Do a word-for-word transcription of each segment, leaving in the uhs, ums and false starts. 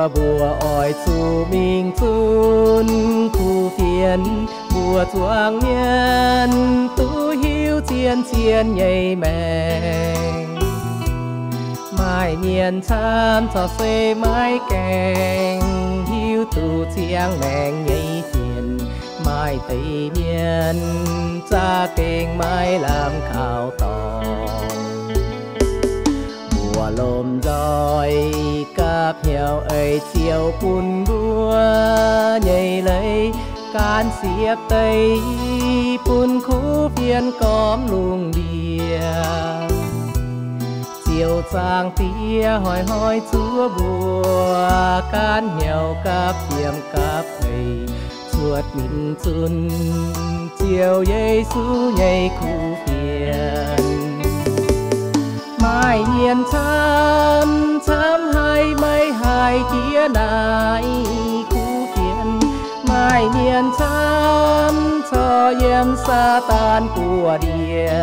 bùa bùa ỏi chu minh chun khu phiền bùa chuang miên tu hiu chiên chiên nhảy mèng mai miền tham cho xuê mai kèng hiu tu chiang mèng nhảy thiền mai tây miền cha kênh mai làm khảo tòng mùa lồm roi cáp heo ấy chiều bùn bùa nhảy lấy can xiếp tây bùn khu phiên cóm luồng bia chiều trang tia hỏi hỏi chúa bùa can heo cáp tiệm cáp thầy chuột mình xuân chiều giê xu nhảy khu phiền mai miền tham tham hai mấy hai kia này khu phiền mai miền tham cho yếm sa tan của địa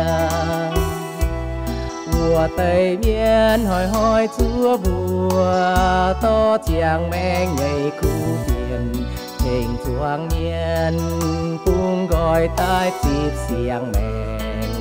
bùa tây miền hỏi hỏi chúa bùa to chàng mẹ nhảy khu phiền hình chuang miền cung gọi tai chịp xiang mèn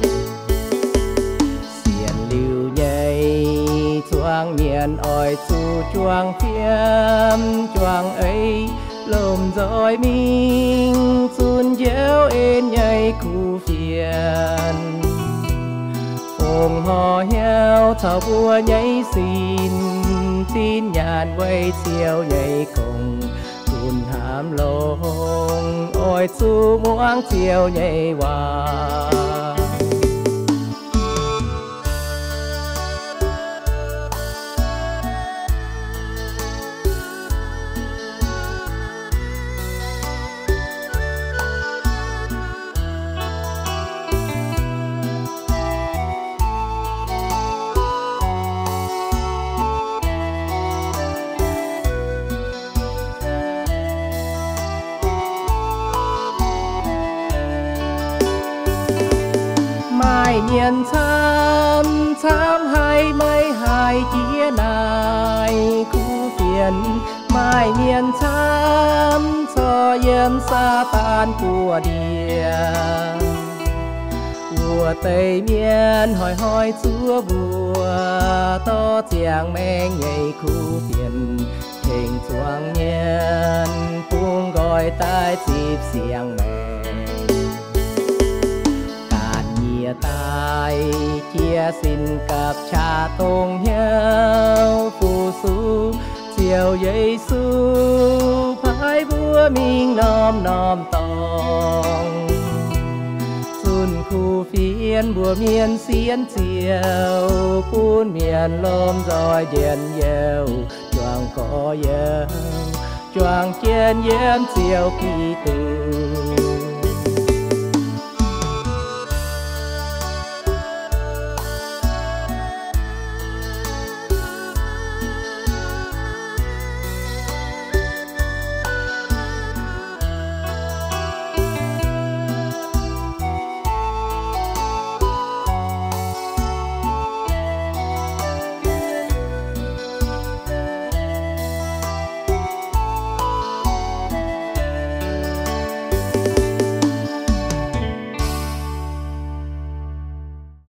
xiên lưu nhảy chuang miền ỏi chu chuang phiêm chuang ấy lồm roi minh chun déo ên nhảy khu phiền phồng hò heo thảo bùa nhảy xin tin nhàn quay chiều nhảy cùng cùn hàm lông ôi chu muang chiều nhảy hoa mai miền tham tham hai mấy hai kia này khu phiền mai miền tham cho yếm sa tan của địa bùa tây miền hỏi hỏi chúa bùa to chàng mẹ nhảy khu phiền hình chuang miền cung gọi tai chịp xiang mẹ tai chia xin cặp cha tôn nhau phù su chiều giê xu phái búa minh nom nom tòng xuân khu phiên bùa miền xiên chiều phun miền lom roi điền dèo choàng có dèo choàng trên yếm chiều kỳ từ